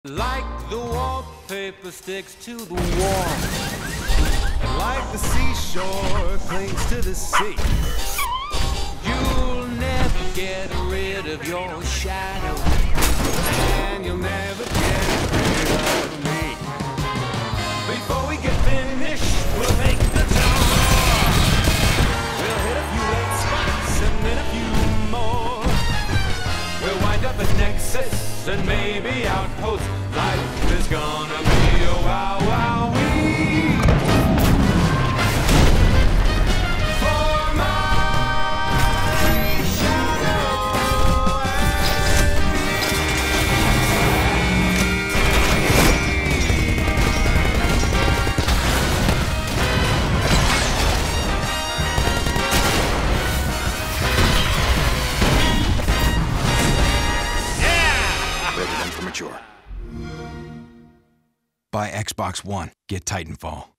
Like the wallpaper sticks to the wall, And like the seashore clings to the sea, you'll never get rid of your shadow, and you'll never get rid of me. Before we get finished, we'll make the town roar. We'll hit a few late spots and then a few more. we'll wind up at Nexus and maybe Outpost. Life is gonna be a wow wow wee. For my shadow and Rated M for mature. Buy Xbox One. Get Titanfall.